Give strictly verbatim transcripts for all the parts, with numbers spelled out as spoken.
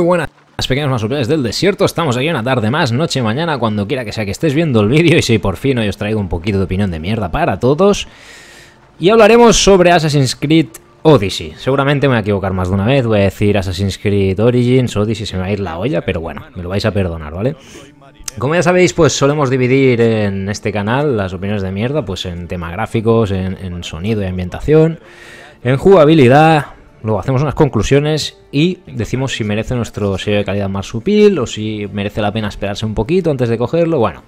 buenas, pequeños marsupiales del desierto. Estamos aquí una tarde más, noche, mañana, cuando quiera que sea que estés viendo el vídeo. Y si por fin hoy os traigo un poquito de opinión de mierda para todos. Y hablaremos sobre Assassin's Creed Odyssey. Seguramente me voy a equivocar más de una vez. Voy a decir Assassin's Creed Origins, Odyssey, se me va a ir la olla. Pero bueno, me lo vais a perdonar, ¿vale? Como ya sabéis, pues solemos dividir en este canal las opiniones de mierda, pues en temas gráficos, en, en sonido y ambientación, en jugabilidad. Luego hacemos unas conclusiones y decimos si merece nuestro sello de calidad marsupil o si merece la pena esperarse un poquito antes de cogerlo. Bueno,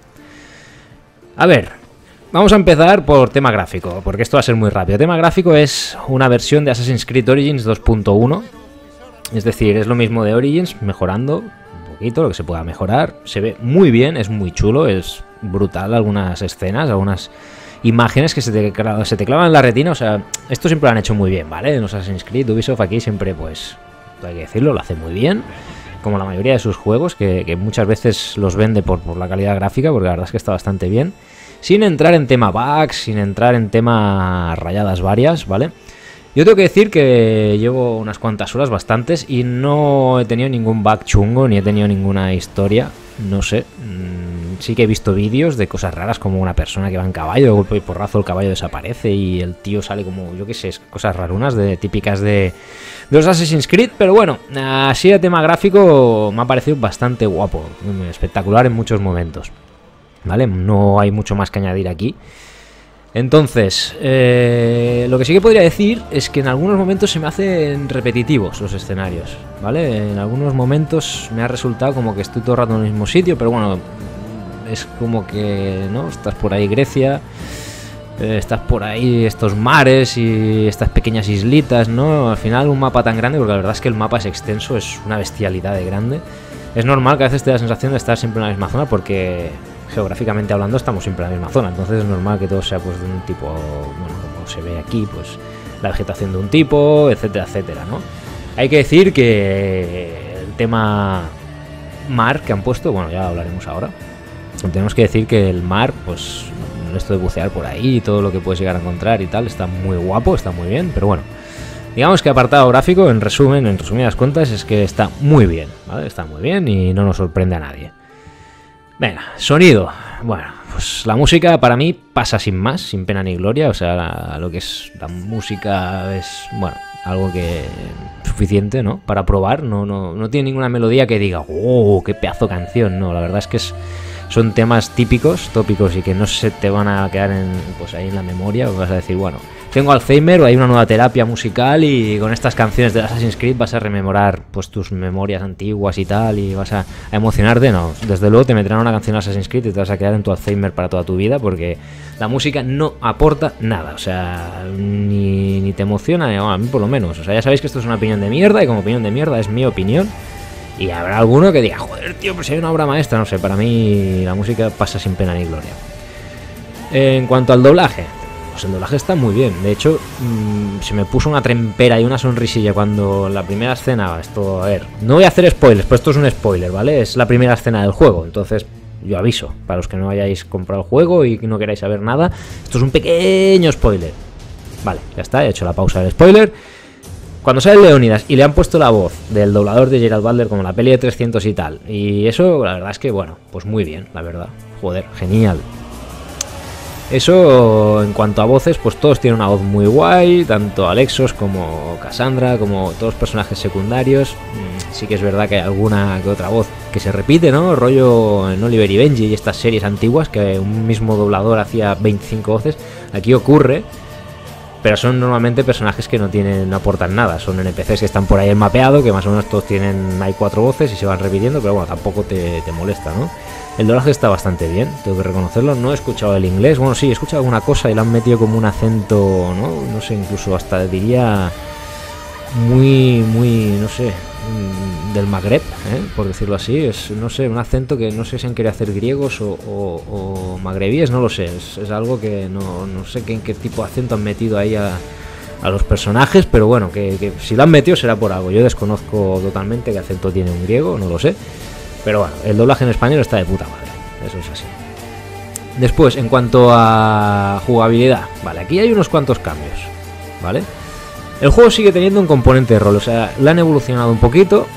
a ver, vamos a empezar por tema gráfico, porque esto va a ser muy rápido. Tema gráfico es una versión de Assassin's Creed Origins dos punto uno, es decir, es lo mismo de Origins, mejorando un poquito lo que se pueda mejorar. Se ve muy bien, es muy chulo, es brutal algunas escenas, algunas imágenes que se te, se te clavan en la retina. O sea, esto siempre lo han hecho muy bien, ¿vale? En los Assassin's Creed, Ubisoft aquí siempre, pues, hay que decirlo, lo hace muy bien, como la mayoría de sus juegos, que, que muchas veces los vende por, por la calidad gráfica, porque la verdad es que está bastante bien, sin entrar en tema bugs, sin entrar en tema rayadas varias, ¿vale? Yo tengo que decir que llevo unas cuantas horas, bastantes, y no he tenido ningún bug chungo, ni he tenido ninguna historia, no sé. Sí que he visto vídeos de cosas raras, como una persona que va en caballo, de golpe y porrazo el caballo desaparece y el tío sale como, yo qué sé, cosas rarunas de, típicas de, de los Assassin's Creed. Pero bueno, así a tema gráfico me ha parecido bastante guapo, espectacular en muchos momentos, ¿vale? No hay mucho más que añadir aquí. Entonces, eh, lo que sí que podría decir es que en algunos momentos se me hacen repetitivos los escenarios, ¿vale? En algunos momentos me ha resultado como que estoy todo el rato en el mismo sitio, pero bueno, es como que, ¿no? Estás por ahí Grecia, eh, estás por ahí estos mares y estas pequeñas islitas, ¿no? Al final un mapa tan grande, porque la verdad es que el mapa es extenso, es una bestialidad de grande. Es normal que a veces te da la sensación de estar siempre en la misma zona, porque geográficamente hablando estamos siempre en la misma zona, entonces es normal que todo sea pues de un tipo, bueno, como se ve aquí, pues la vegetación de un tipo, etcétera, etcétera, ¿no? Hay que decir que el tema mar que han puesto, bueno, ya hablaremos ahora. Tenemos que decir que el mar, pues esto de bucear por ahí y todo lo que puedes llegar a encontrar y tal, está muy guapo, está muy bien, pero bueno, digamos que apartado gráfico, en resumen, en resumidas cuentas, es que está muy bien, ¿vale? Está muy bien y no nos sorprende a nadie. Venga, sonido. Bueno, pues la música para mí pasa sin más, sin pena ni gloria. O sea, la, lo que es la música es, bueno, algo que suficiente, ¿no? Para probar. No, no, no tiene ninguna melodía que diga, oh, qué pedazo de canción. No, la verdad es que es, son temas típicos, tópicos y que no se te van a quedar en, pues ahí en la memoria. Vas a decir, bueno, tengo Alzheimer o hay una nueva terapia musical y con estas canciones de Assassin's Creed vas a rememorar pues tus memorias antiguas y tal y vas a, a emocionarte. No, desde luego te meterán una canción de Assassin's Creed y te vas a quedar en tu Alzheimer para toda tu vida, porque la música no aporta nada, o sea, ni, ni te emociona, ni, bueno, a mí por lo menos. O sea, ya sabéis que esto es una opinión de mierda y como opinión de mierda es mi opinión. Y habrá alguno que diga, joder, tío, pues hay una obra maestra. No sé, para mí la música pasa sin pena ni gloria. En cuanto al doblaje, pues el doblaje está muy bien. De hecho, mmm, se me puso una trempera y una sonrisilla cuando la primera escena, esto, a ver, no voy a hacer spoilers, pues esto es un spoiler, ¿vale? Es la primera escena del juego, entonces yo aviso, para los que no hayáis comprado el juego y no queráis saber nada, esto es un pequeño spoiler. Vale, ya está, he hecho la pausa del spoiler. Cuando sale Leónidas y le han puesto la voz del doblador de Gerald Butler como la peli de trescientos y tal, y eso, la verdad es que, bueno, pues muy bien, la verdad. Joder, genial. Eso, en cuanto a voces, pues todos tienen una voz muy guay, tanto Alexos como Cassandra, como todos los personajes secundarios. Sí que es verdad que hay alguna que otra voz que se repite, ¿no? Rollo en Oliver y Benji y estas series antiguas, que un mismo doblador hacía veinticinco voces. Aquí ocurre, pero son normalmente personajes que no tienen, no aportan nada. Son N P Cs que están por ahí en mapeado, que más o menos todos tienen, hay cuatro voces y se van repitiendo, pero bueno, tampoco te, te molesta, ¿no? El doblaje está bastante bien, tengo que reconocerlo. No he escuchado el inglés, bueno, sí, he escuchado alguna cosa y le han metido como un acento, ¿no? No sé, incluso hasta diría muy, muy, no sé, del Magreb, ¿eh? Por decirlo así. Es, no sé, un acento que no sé si han querido hacer griegos o, o, o magrebíes, no lo sé. Es, es algo que no, no sé qué, qué tipo de acento han metido ahí a, a los personajes, pero bueno, que, que si lo han metido será por algo. Yo desconozco totalmente qué acento tiene un griego, no lo sé. Pero bueno, el doblaje en español está de puta madre, eso es así. Después, en cuanto a jugabilidad, vale, aquí hay unos cuantos cambios, ¿vale? El juego sigue teniendo un componente de rol, o sea, lo han evolucionado un poquito,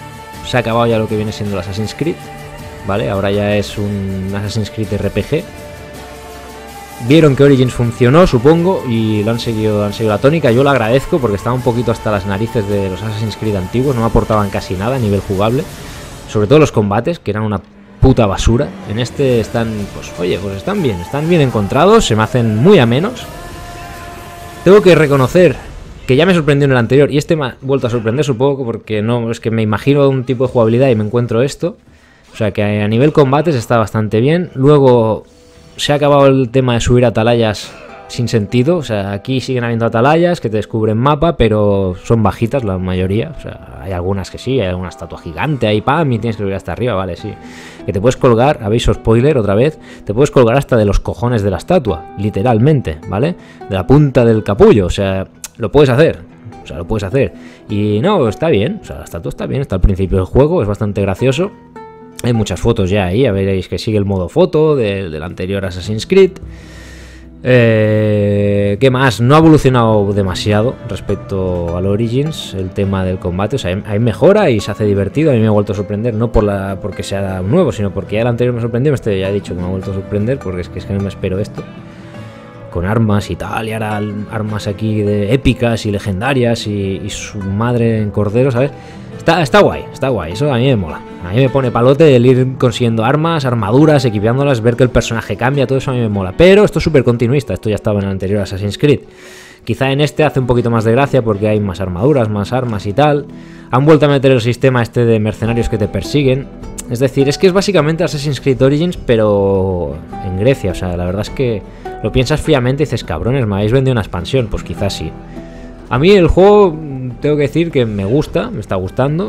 se ha acabado ya lo que viene siendo el Assassin's Creed, ¿vale? Ahora ya es un Assassin's Creed R P G. Vieron que Origins funcionó, supongo, y lo han seguido, han seguido la tónica. Yo lo agradezco porque estaba un poquito hasta las narices de los Assassin's Creed antiguos, no me aportaban casi nada a nivel jugable. Sobre todo los combates, que eran una puta basura. En este están, pues oye, pues están bien, están bien encontrados, se me hacen muy amenos. Tengo que reconocer que ya me sorprendió en el anterior, y este me ha vuelto a sorprender, supongo, porque no, es que me imagino un tipo de jugabilidad y me encuentro esto. O sea que a nivel combates está bastante bien. Luego se ha acabado el tema de subir atalayas sin sentido. O sea, aquí siguen habiendo atalayas que te descubren mapa, pero son bajitas la mayoría. O sea, hay algunas que sí, hay alguna estatua gigante ahí, pam, y tienes que subir hasta arriba, vale, sí. Que te puedes colgar, aviso spoiler otra vez, te puedes colgar hasta de los cojones de la estatua, literalmente, ¿vale? De la punta del capullo, o sea, lo puedes hacer. O sea, lo puedes hacer. Y no, está bien. O sea, la estatua está bien, está al principio del juego, es bastante gracioso. Hay muchas fotos ya ahí, a veréis que sigue el modo foto del, del anterior Assassin's Creed. Eh, ¿Qué más? No ha evolucionado demasiado respecto al Origins el tema del combate. O sea, hay mejora y se hace divertido. A mí me ha vuelto a sorprender, no por la porque sea nuevo, sino porque ya el anterior me sorprendió. Este ya he dicho que me ha vuelto a sorprender porque es que, es que no me espero esto. Con armas y tal, y ahora armas aquí de épicas y legendarias y, y su madre en cordero, ¿sabes? Está, está guay, está guay, eso a mí me mola. A mí me pone palote el ir consiguiendo armas, armaduras, equipándolas, ver que el personaje cambia, todo eso a mí me mola. Pero esto es súper continuista, esto ya estaba en el anterior Assassin's Creed. Quizá en este hace un poquito más de gracia porque hay más armaduras, más armas y tal. Han vuelto a meter el sistema este de mercenarios que te persiguen. Es decir, es que es básicamente Assassin's Creed Origins, pero en Grecia. O sea, la verdad es que lo piensas fríamente y dices, cabrones, me habéis vendido una expansión. Pues quizás sí. A mí el juego, tengo que decir que me gusta, me está gustando.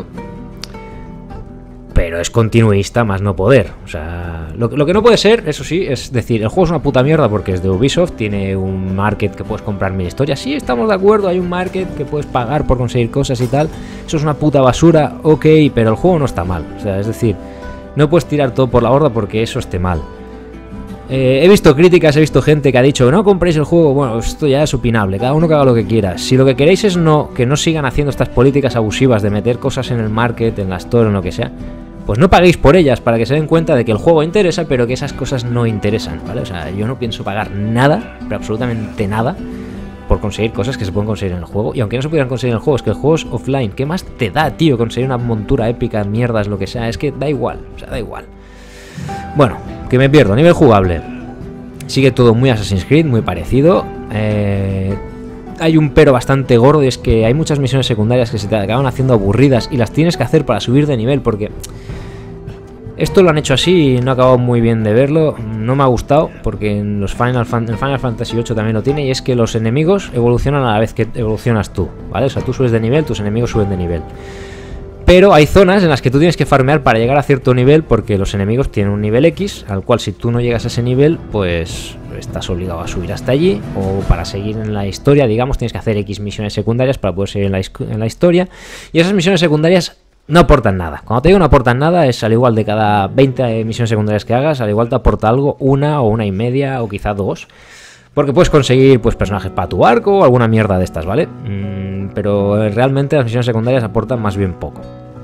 Pero es continuista más no poder. O sea, lo, lo que no puede ser, eso sí, es decir, el juego es una puta mierda porque es de Ubisoft, tiene un market que puedes comprar mil historias. Sí, estamos de acuerdo, hay un market que puedes pagar por conseguir cosas y tal. Eso es una puta basura, ok, pero el juego no está mal. O sea, es decir, no puedes tirar todo por la borda porque eso esté mal. Eh, he visto críticas, he visto gente que ha dicho no compréis el juego. Bueno, esto ya es opinable, cada uno que haga lo que quiera. Si lo que queréis es no que no sigan haciendo estas políticas abusivas de meter cosas en el market, en la store o lo que sea, pues no paguéis por ellas para que se den cuenta de que el juego interesa, pero que esas cosas no interesan, ¿vale? O sea, yo no pienso pagar nada, pero absolutamente nada, por conseguir cosas que se pueden conseguir en el juego. Y aunque no se pudieran conseguir en el juego, es que el juego es offline. ¿Qué más te da, tío, conseguir una montura épica, mierdas, lo que sea? Es que da igual, o sea, da igual. Bueno, que me pierdo. A nivel jugable, sigue todo muy Assassin's Creed, muy parecido. Eh... Hay un pero bastante gordo y es que hay muchas misiones secundarias que se te acaban haciendo aburridas y las tienes que hacer para subir de nivel porque esto lo han hecho así y no he acabado muy bien de verlo. No me ha gustado porque en los Final, Fan en Final Fantasy ocho también lo tiene, y es que los enemigos evolucionan a la vez que evolucionas tú, ¿vale? O sea, tú subes de nivel, tus enemigos suben de nivel. Pero hay zonas en las que tú tienes que farmear para llegar a cierto nivel porque los enemigos tienen un nivel X, al cual si tú no llegas a ese nivel, pues estás obligado a subir hasta allí, o para seguir en la historia, digamos, tienes que hacer X misiones secundarias para poder seguir en la, en la historia, y esas misiones secundarias no aportan nada. Cuando te digo no aportan nada, es al igual de cada veinte misiones secundarias que hagas, al igual te aporta algo, una o una y media, o quizá dos. Porque puedes conseguir pues personajes para tu arco o alguna mierda de estas, ¿vale? Mm, pero realmente las misiones secundarias aportan más bien poco.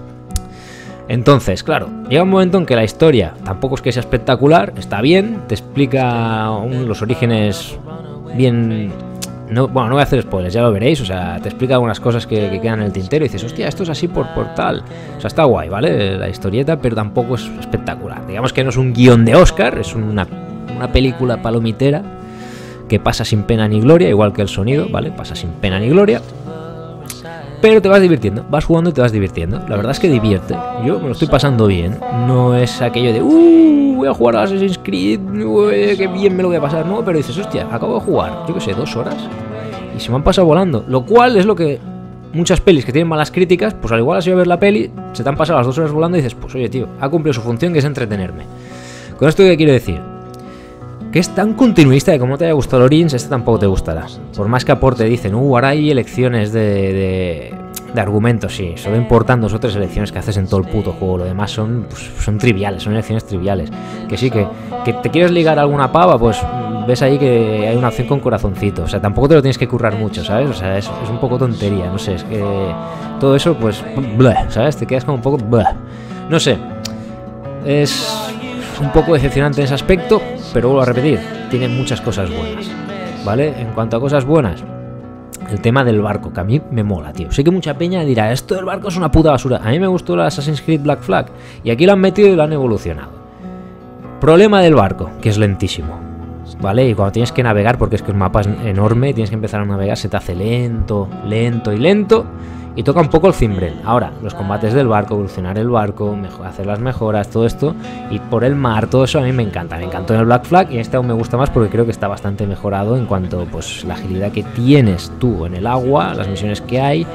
Entonces, claro, llega un momento en que la historia tampoco es que sea espectacular, está bien, te explica un, los orígenes bien... No, bueno, no voy a hacer spoilers, ya lo veréis, o sea, te explica algunas cosas que, que quedan en el tintero y dices, hostia, esto es así por, por tal. O sea, está guay, ¿vale? La historieta, pero tampoco es espectacular. Digamos que no es un guión de Oscar, es una, una película palomitera que pasa sin pena ni gloria, igual que el sonido, ¿vale? Pasa sin pena ni gloria. Pero te vas divirtiendo, vas jugando y te vas divirtiendo. La verdad es que divierte. Yo me lo estoy pasando bien. No es aquello de, uh, voy a jugar a Assassin's Creed, uh, qué bien me lo voy a pasar. No, pero dices, hostia, acabo de jugar, yo qué sé, dos horas y se me han pasado volando. Lo cual es lo que muchas pelis que tienen malas críticas, pues al igual has ido a ver la peli, se te han pasado las dos horas volando y dices, pues oye, tío, ha cumplido su función, que es entretenerme. Con esto, ¿qué quiero decir? Que es tan continuista que como te haya gustado el Origins, este tampoco te gustará. Por más que aporte, dicen, uh, ahora hay elecciones de, de, de argumentos, sí. Solo importan dos o tres elecciones que haces en todo el puto juego. Lo demás son, pues, son triviales, son elecciones triviales. Que sí, que, que te quieres ligar a alguna pava, pues ves ahí que hay una opción con corazoncito. O sea, tampoco te lo tienes que currar mucho, ¿sabes? O sea, es, es un poco tontería, no sé, es que todo eso, pues, bleh, ¿sabes? Te quedas como un poco bleh. No sé, es un poco decepcionante en ese aspecto, pero vuelvo a repetir, tiene muchas cosas buenas, ¿vale? En cuanto a cosas buenas, el tema del barco, que a mí me mola, tío. Sé que mucha peña dirá, esto del barco es una puta basura. A mí me gustó la Assassin's Creed Black Flag, y aquí lo han metido y lo han evolucionado. Problema del barco, que es lentísimo, ¿vale? Y cuando tienes que navegar, porque es que el mapa es enorme, tienes que empezar a navegar, se te hace lento, lento y lento, y toca un poco el cimbrel. Ahora, los combates del barco, evolucionar el barco, mejor, hacer las mejoras, todo esto, y por el mar, todo eso a mí me encanta. Me encantó en el Black Flag, y este aún me gusta más porque creo que está bastante mejorado en cuanto, pues, la agilidad que tienes tú en el agua, las misiones que hay.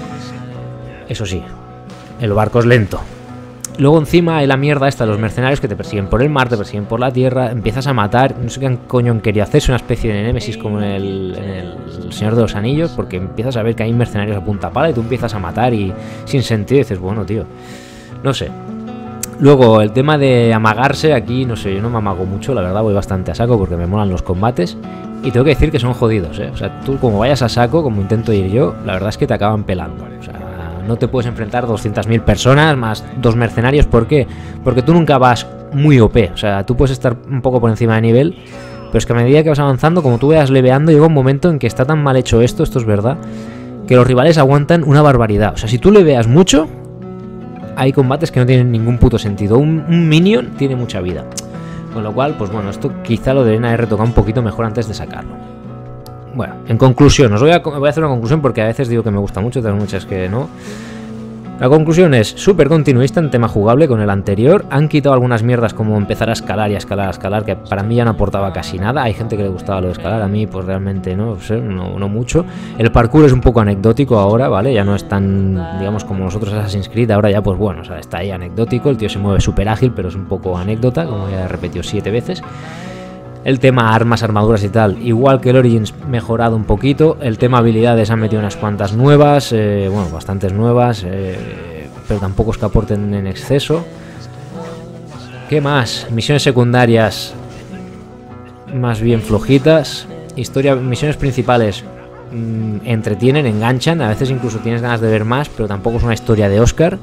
Eso sí, el barco es lento. Luego encima hay la mierda esta de los mercenarios que te persiguen por el mar, te persiguen por la tierra, empiezas a matar, no sé qué coño han querido hacer, es una especie de némesis como en el, en el Señor de los Anillos, porque empiezas a ver que hay mercenarios a punta pala y tú empiezas a matar y sin sentido dices, bueno, tío, no sé. Luego el tema de amagarse, aquí no sé, yo no me amago mucho, la verdad voy bastante a saco porque me molan los combates y tengo que decir que son jodidos, ¿eh? O sea, tú como vayas a saco, como intento ir yo, la verdad es que te acaban pelando, o sea, no te puedes enfrentar a doscientas mil personas más dos mercenarios. ¿Por qué? Porque tú nunca vas muy O P. O sea, tú puedes estar un poco por encima de nivel, pero es que a medida que vas avanzando, como tú vayas leveando, llega un momento en que está tan mal hecho esto, esto es verdad, que los rivales aguantan una barbaridad. O sea, si tú leveas mucho, hay combates que no tienen ningún puto sentido. Un, un minion tiene mucha vida. Con lo cual, pues bueno, esto quizá lo deberían haber retocado un poquito mejor antes de sacarlo. Bueno, en conclusión, os voy a, voy a hacer una conclusión porque a veces digo que me gusta mucho, otras muchas que no. La conclusión es súper continuista en tema jugable con el anterior. Han quitado algunas mierdas como empezar a escalar y a escalar, a escalar, que para mí ya no aportaba casi nada. Hay gente que le gustaba lo de escalar, a mí pues realmente no, sé, no, no mucho. El parkour es un poco anecdótico ahora, ¿vale? Ya no es tan, digamos, como los otros Assassin's Creed. Ahora ya pues bueno, o sea, está ahí anecdótico. El tío se mueve súper ágil, pero es un poco anécdota, como ya he repetido siete veces. El tema armas, armaduras y tal, igual que el Origins, mejorado un poquito. El tema habilidades han metido unas cuantas nuevas, eh, bueno, bastantes nuevas, eh, pero tampoco es que aporten en exceso. ¿Qué más? Misiones secundarias más bien flojitas. Historia, misiones principales mmm, entretienen, enganchan. A veces incluso tienes ganas de ver más, pero tampoco es una historia de Oscar.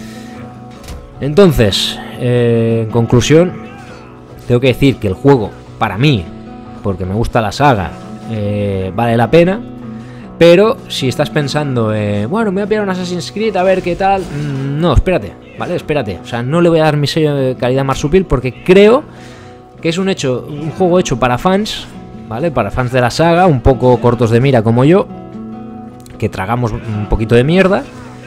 Entonces, eh, en conclusión, tengo que decir que el juego, para mí, porque me gusta la saga, eh, vale la pena. Pero si estás pensando, eh, bueno, me voy a pillar un Assassin's Creed a ver qué tal, mmm, no, espérate, ¿vale? Espérate. O sea, no le voy a dar mi sello de calidad marsupil porque creo que es un hecho, un juego hecho para fans, ¿vale? Para fans de la saga, un poco cortos de mira como yo, que tragamos un poquito de mierda,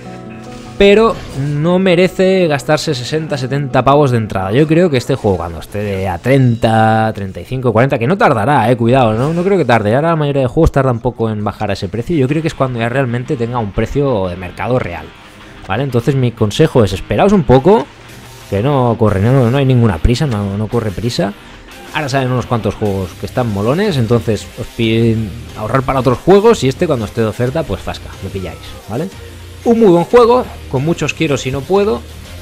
pero no merece gastarse sesenta, setenta pavos de entrada. Yo creo que este juego, cuando esté a treinta, treinta y cinco, cuarenta, que no tardará, eh, cuidado, ¿no? No creo que tarde. Ahora la mayoría de juegos tardan poco en bajar a ese precio. Yo creo que es cuando ya realmente tenga un precio de mercado real, ¿vale? Entonces mi consejo es esperaos un poco, que no corre, no, no hay ninguna prisa, no, no corre prisa. Ahora salen unos cuantos juegos que están molones, entonces os piden ahorrar para otros juegos y este cuando esté de oferta, pues fasca, lo pilláis, ¿vale? Un muy buen juego, con muchos quiero si no puedo,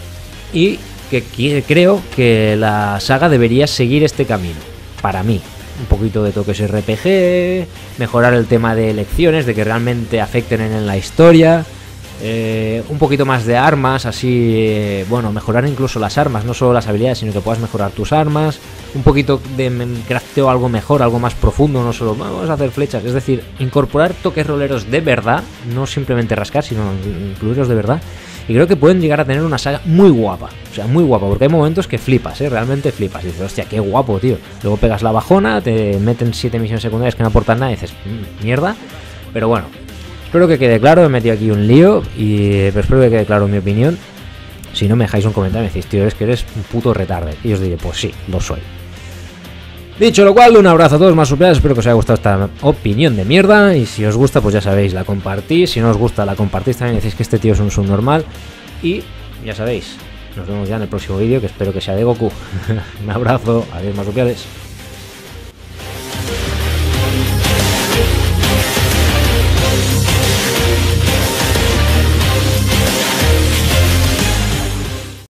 y que, que creo que la saga debería seguir este camino, para mí. Un poquito de toques R P G, mejorar el tema de elecciones, de que realmente afecten en la historia, eh, un poquito más de armas, así, eh, bueno, mejorar incluso las armas, no solo las habilidades, sino que puedas mejorar tus armas, un poquito de crafteo algo mejor, algo más profundo, no solo vamos a hacer flechas, es decir, incorporar toques roleros de verdad, no simplemente rascar, sino incluirlos de verdad, y creo que pueden llegar a tener una saga muy guapa, o sea, muy guapa, porque hay momentos que flipas, ¿eh? Realmente flipas, y dices, hostia, qué guapo, tío, luego pegas la bajona, te meten siete misiones secundarias que no aportan nada, y dices, mmm, mierda, pero bueno, espero que quede claro, he metido aquí un lío, y pero espero que quede claro mi opinión. Si no me dejáis un comentario y me decís, tío, es que eres un puto retarde, y os diré, pues sí, lo soy. Dicho lo cual, un abrazo a todos más superiores, espero que os haya gustado esta opinión de mierda, y si os gusta, pues ya sabéis, la compartís, si no os gusta, la compartís también, decís que este tío es un subnormal, y ya sabéis, nos vemos ya en el próximo vídeo, que espero que sea de Goku. Un abrazo, adiós más superiores.